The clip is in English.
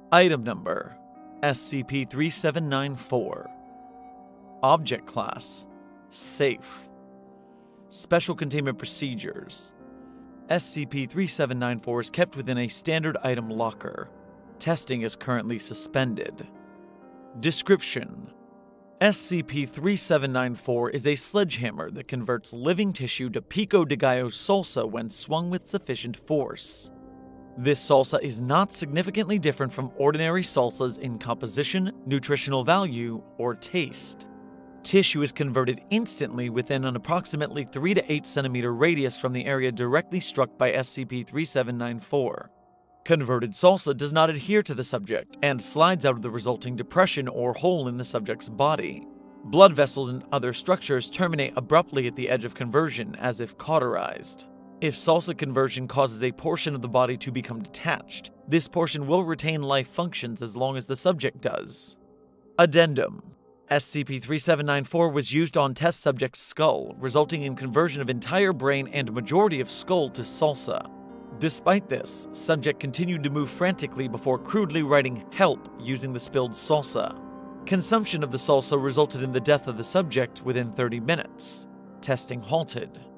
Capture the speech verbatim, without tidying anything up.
Item Number S C P thirty-seven ninety-four. Object Class Safe. Special Containment Procedures. S C P thirty-seven ninety-four is kept within a standard item locker. Testing is currently suspended. Description: S C P thirty-seven ninety-four is a sledgehammer that converts living tissue to pico de gallo salsa when swung with sufficient force. This salsa is not significantly different from ordinary salsas in composition, nutritional value, or taste. Tissue is converted instantly within an approximately three to eight centimeter radius from the area directly struck by S C P thirty-seven ninety-four. Converted salsa does not adhere to the subject and slides out of the resulting depression or hole in the subject's body. Blood vessels and other structures terminate abruptly at the edge of conversion, as if cauterized. If salsa conversion causes a portion of the body to become detached, this portion will retain life functions as long as the subject does. Addendum: S C P thirty-seven ninety-four was used on test subject's skull, resulting in conversion of entire brain and majority of skull to salsa. Despite this, subject continued to move frantically before crudely writing "help" using the spilled salsa. Consumption of the salsa resulted in the death of the subject within thirty minutes. Testing halted.